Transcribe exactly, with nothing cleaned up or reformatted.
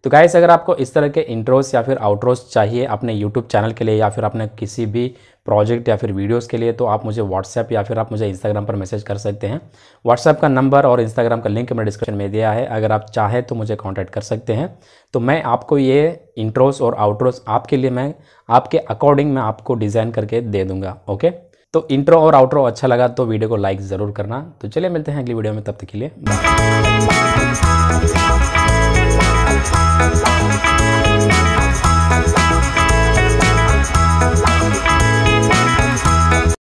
तो गाइस अगर आपको इस तरह के इंट्रोस या फिर आउट्रोस चाहिए अपने यूट्यूब चैनल के लिए या फिर अपने किसी भी प्रोजेक्ट या फिर वीडियोस के लिए, तो आप मुझे व्हाट्सएप या फिर आप मुझे इंस्टाग्राम पर मैसेज कर सकते हैं। व्हाट्सएप का नंबर और इंस्टाग्राम का लिंक मैंने डिस्क्रिप्शन में दिया है, अगर आप चाहें तो मुझे कॉन्टैक्ट कर सकते हैं। तो मैं आपको ये इंट्रोस और आउट्रोस आपके लिए मैं आपके अकॉर्डिंग मैं आपको डिज़ाइन करके दे दूँगा। ओके, तो इंट्रो और आउट्रो अच्छा लगा तो वीडियो को लाइक ज़रूर करना। तो चलिए मिलते हैं अगली वीडियो में, तब तक के लिए बाय।